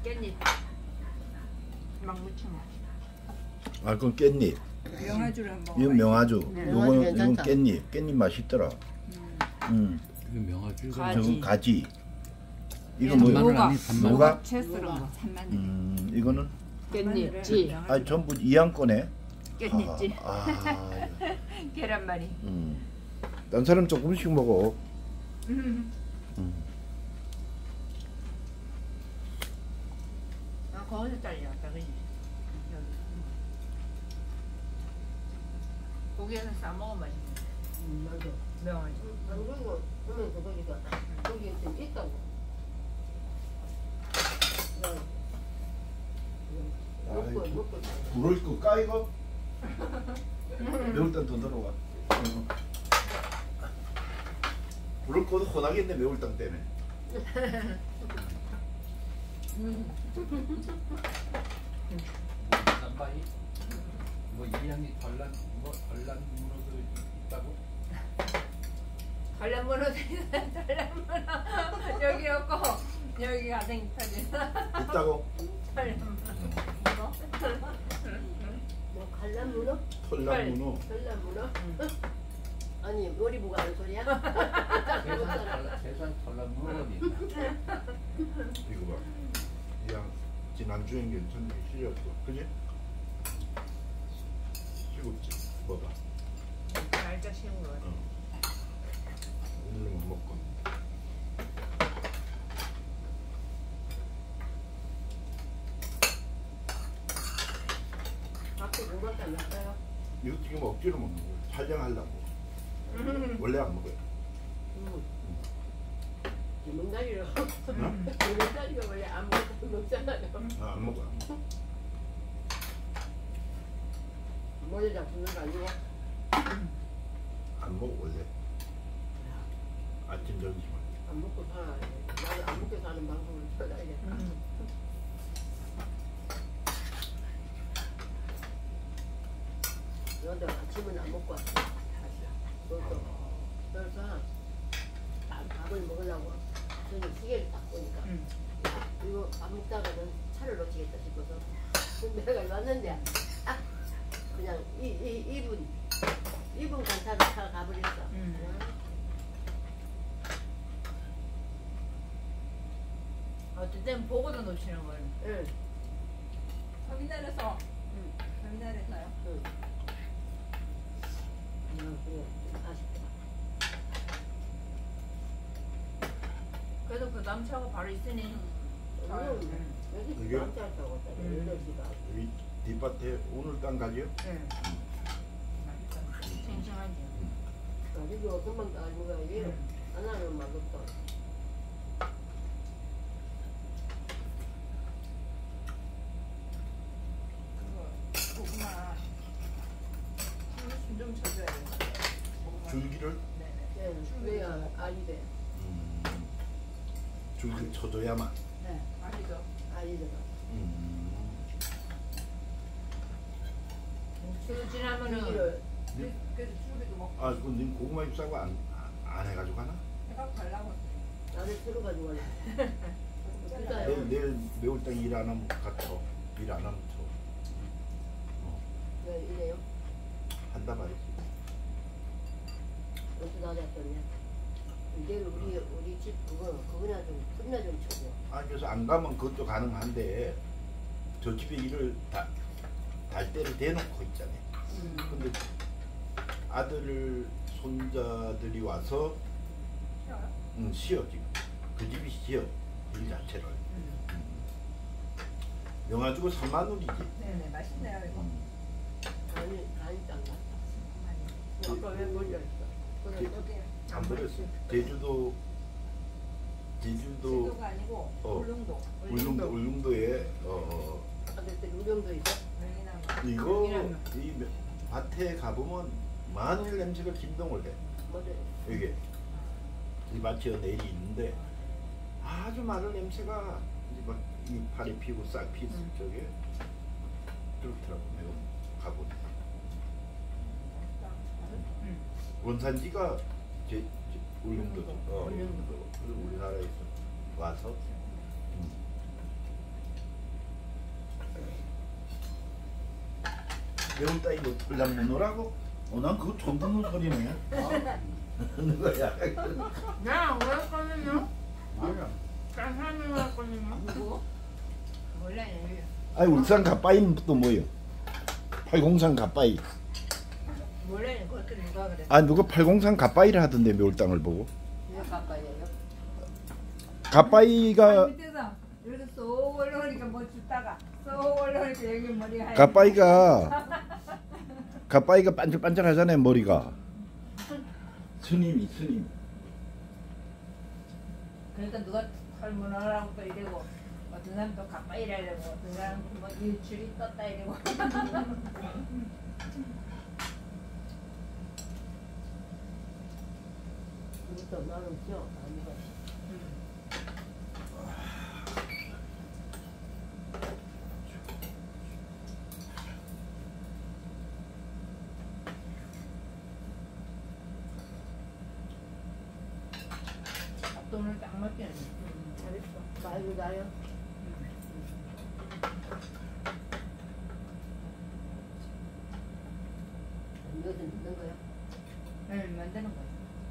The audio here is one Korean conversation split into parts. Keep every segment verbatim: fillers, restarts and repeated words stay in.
깻잎 막 무친 거. 아 그건 깻잎. 명아주를 한번. 이건 명아주. 네. 요거는 이건 괜찮다. 깻잎. 깻잎 맛있더라. 음. 음. 이거 명아주. 가지. 저건 가지. 이거 얘는 뭐야? 단마늘 뭐가? 아니 단마늘. 뭐가? 채 썰은 거. 산마늘. 음 이거는 깻잎, 지. 아 전부 이양 거네. 깻잎지. 아, 아, 계란말이. 음. 딴 사람 조금씩 먹어. 음. 음. 아 거기서 잘렸다 그지? 고기에서 싸 먹으면 맛있네. 음, 맞아. 명아주. 안 그리고 보면 그거니까 거기 좀 있다고. 그냥 먹고 아이고. 먹고 불을 끌까 이거? 매울 땐 더 들어와. 어. 불을 꺼도 혼나겠네 매울땅 때문에. 남바이 뭐 이양이 전란 뭐 전란 문어도 있다고? 관련 문어 관련 문어 여기 없고 여기 가댕이 터지. 있다고? 관련 문어. 뭐 갈란 문어? 털난 문어. 갈란 문어? 아니 머리 보고 하는 소리야? 세상 전란 세상 전란 문어니. 이거 봐. 그냥 지난주엔 괜찮게 실렸어. 그지? 식었지? 먹어. 날짜 쉬운 거 같아. 어. 오늘은 못 먹고. 밖에 뭐밖에 안 났어요? 이거 지금 억지로 먹는 거야. 촬영하려고. 음. 원래 안 먹어요. 음. 이문다리로 응? 이문다리가 원래 아무것도 먹잖아요. 아, 안 먹어. 안 먹어. 머리 잡수는 거 아니고? 안 먹어 원래. 아침 점심은. 안 먹고 살아. 나도 안 먹고 사는 방법을 찾아야겠다. 음. 너도 아침은 안 먹고 왔어. 너도 그래서 밥- 밥을 먹으려고 저는 시계를 딱 보니까 음. 야, 이거 밥 먹다가는 차를 놓치겠다 싶어서 내가 왔는데 아, 그냥 이, 이, 이 분 이 분 간타로 차가 가버렸어. 음. 어쨌든 보고도 놓치는 걸. 응. 터미널에서. 응. 터미널에서요. 응. 응, 그래. 좀 아쉽다. 그래도 그 남차가 바로 있으니. 잘. 오늘 음. 여기 이게? 남자 타고 왔다. 음. 여덟 시가. 여기 뒷밭에 오늘 딴 가지요? 네. 맛있다. 싱싱하지. 가지고 금방 다 알고 가야지. 음. 하나는 맛없어. 그거 고구마. 좀 쳐줘야 돼. 고구마. 줄기를? 네네. 네, 그래야 알이 돼. 음. 줄기 쳐줘야만. 네. 알이죠. 알이 들어. 음. 그 지나면은. 줄기를 그- 그래서 줄기도 먹고. 아, 그건 님 고구마 잎사고 안, 안 해가지고 하나? 해가 달라고. 나를 틀어가지고 가려. 내일, 내일 매울땅 일 안 하면 갔다. 일 안 하면 쳐. 어, 왜 이래요? 한다 말이지. 어떻게 나왔었냐? 내일 우리 우리 집 그거 그거나 좀 끝나 좀 쳐줘. 아니, 그래서 안 가면 그것도 가능한데, 저 집에 일을 다, 달 때를 대놓고 있잖아요. 음. 근데 아들, 손자들이 와서 쉬어요? 응, 쉬어 지금. 그 집이 쉬어. 일 자체를. 음. 영화 주고 삼만 원이지. 네네. 맛있네요 이거. 음. 간이 간이 딱 맞다. 많이. 아까 왜 몰려 있어? 그래 제- 어떻게? 안 버렸어. 제주도, 제주도, 제주도가 아니고 어. 울릉도. 울릉도, 울릉도에 어, 아들 우정도 있어? 울릉도. 이거 울릉도. 이 밭에 가보면 마늘 냄새가 김동을 해. 뭐래? 이게 이 밭에 내일이 있는데 아주 마늘 냄새가 이제 막 이 팔이 피고 싹 피는 음. 쪽에 그렇더라고. 내가 가보니까 음. 원산지가 제, 제 울릉도죠. 울릉도. 어, 울릉도. 울릉도. 그래서 우리나라에서 와서 음. 매운 따위 뭐 털 넣으라고? 어, 난 그거 처음 듣는 소리네. 누가야? 야, 왜 꺼내냐? 맞아. 딴 사람이 왜 꺼내냐? 누구? 몰라요. 아니 울산 갓바이는 또 뭐예요? 팔공산 갓바이. 몰라요. 그것도 누가 그래? 아 누가 팔공산 갓바이를 하던데 매울땅을 보고. 왜 가까이에요? 갓바이가 밑에서 이렇게 쏙 올라오니까 뭐 줬다가 쏙 올라오니까 여기 머리가 하얘. 갓바이가 갓바이가 반짝반짝하잖아요 머리가. 스님이 스님. 그러니까 누가 털 무너라고 또 이러고 어떤 사람 또 가빠이라 이러고 어떤 사람 뭐 일출이 떴다 이러고. 이것도 나는 죠 아무가. 밥도 오늘 딱 맞게. 응, 잘했어. 말도 나요. 이것은 듣는 거야? 네, 만드는 거야.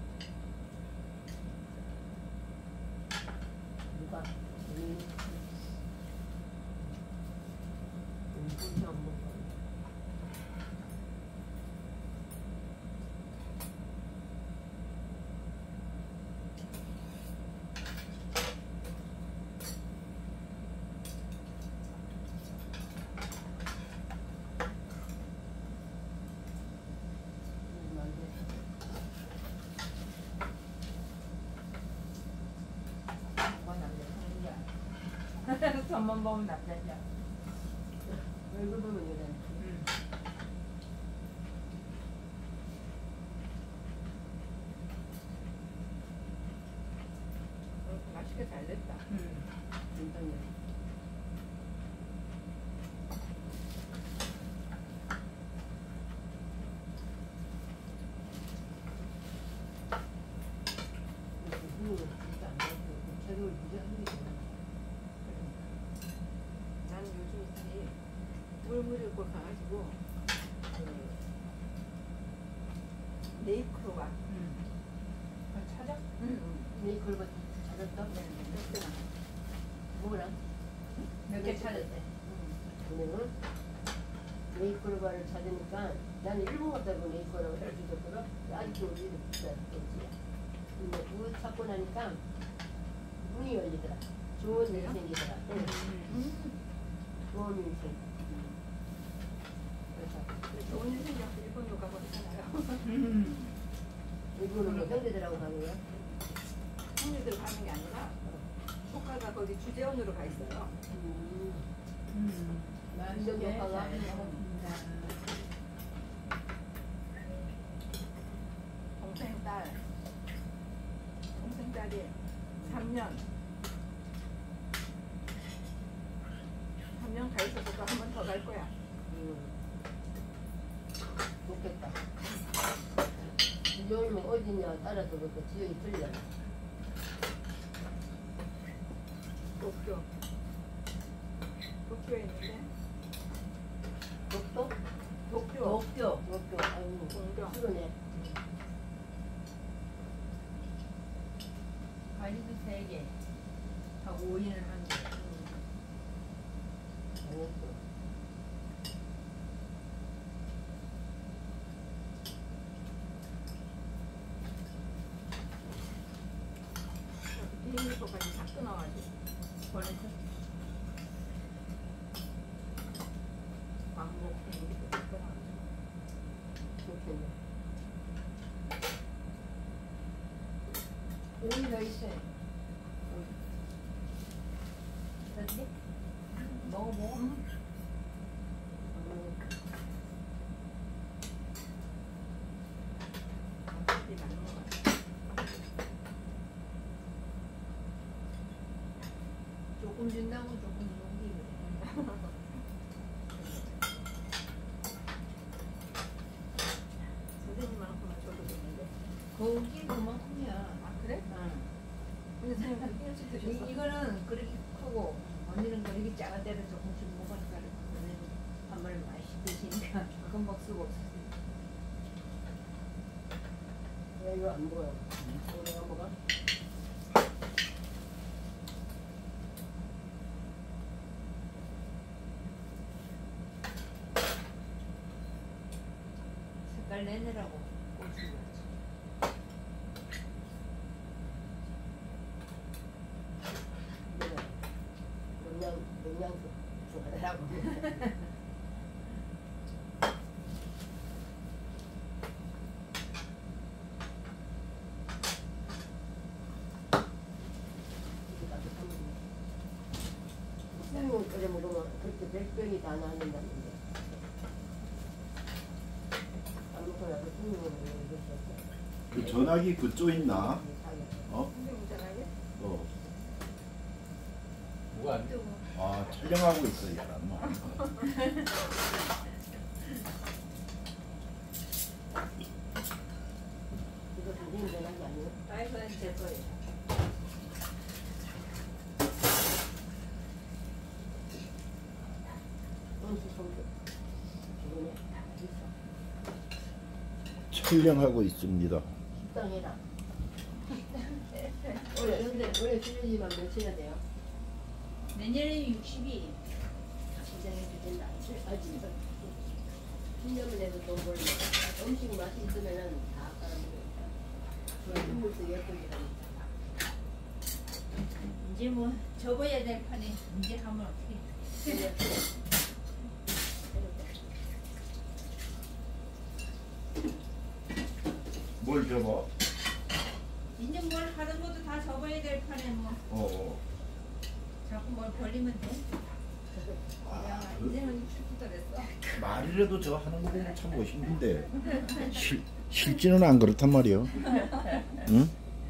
누가? 음. 음, 진짜 안 먹어. 음, 안 돼. 그건 남자. 손만 보면 남자냐. 얼굴 보면 이래. 응. 맛있게 잘 됐다. 응. 진정이야. 음, 진짜 안 먹고 재료를 무지하게 하니까. 나는 요즘 이 물물을 꼴 가가지고 그 네이크로가 응. 찾아? 응. 네 걸고 찾았어? 뭐랑? 몇 개 찾았대. 오늘은 네이클바를 찾으니까 나는 일본 갔다고 네이클바라고 해주셨거든. 아직도 우리는 비싸 그렇지. 근데 그거 찾고 나니까 문이 열리더라. 좋은 일이 생기더라. 응. 좋은 일이 생기. 그래서 좋은 일 생겨서 일본으로 가버리잖아요. 일본은 뭐 형제들하고 가는 거야? 형님들 가는 게 아니라 조카가 거기 주재원으로 가 있어요. 음. 음. 맛있게 잘 먹었습니다. 동생 딸, 동생 딸이 삼 년, 삼 년 가 있어서 또 한 번 더 갈 거야. 음. 좋겠다. 지역이면 어디냐 따라서 그 지역이 틀려. 도쿄. 도쿄에 있는데. 독도? 도쿄. 도쿄. 도쿄. 아유, 동경. 그러네. 과일도 세 개. 하고 오이는 한 개. 알겠어. 비행기표까지 다 끊어가지고 보냈어. 광복 비행기표 다 끊어가지고. 좋겠네. 여기 더 있어요. 어떻게? 먹어 먹어. 음. 어차피 많은 거 같아. 조금 준다고 조금 주기 그래. 선생님만큼만 줘도 되는데. 거기 그만큼이야. 아 그래? 응. 근데 선생님 한 끼씩 드셨어? 이, 이거는 그렇게 크고 언니는 그렇게 작은 데를 조금씩 먹으니까 그래. 밥을 많이 드시니까 금방 쓰고 없어요. 야, 이거 안 먹어요. 이거 내가 먹어? 색깔 내느라고 고추를 이거는 영양, 영양소 좋아하라고. 생으로 끓여 먹으면 그렇게 백병이 다 나는다는데. 아무거나 그 생으로 먹으면 그 전화기 그쪽 있나? 어? 어. 뭐가 안 돼? 아 촬영하고 있어 야란 뭐. 이거 당신이 전화기 아니에요? 아이고 제 거예요. 원수 성격. 이거네. 있어. 촬영하고 있습니다. 식당해라. 올해 근데 올해 실례지만 며칠이나 돼요? 내년에 육십이. 시장해도 된다. 아직 십 년을 해도 돈 벌면 음식 맛이 있으면은 다 깔아먹으니까. 그 인물도 예쁘기라니까. 이제 뭐 접어야 될 판에 이제 하면 어떻게? 뭘 접어? 이제 뭘 하는 것도 다 접어야 될 판에 뭐 어. 어. 자꾸 뭘 벌리면 돼. 아, 야 그 이제는 축구도 됐어. 말이라도 저 하는 거 보면 참 멋있는데 실 실제는 안 그렇단 말이요. 응?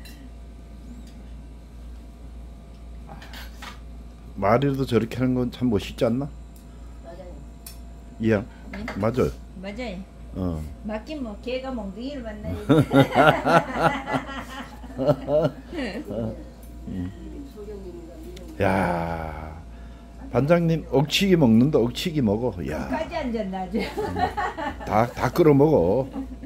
말이라도 저렇게 하는 건 참 멋있지 않나? 맞아요. 이야, 네? 맞아요. 맞아요. 어. 맞긴 뭐 개가 멍둥이를 만나야지. 소경님인가 미령. 야, 반장님 억치기 먹는다. 억치기 먹어. 야, 끝까지 앉았나 아주. 다 다 끌어 먹어.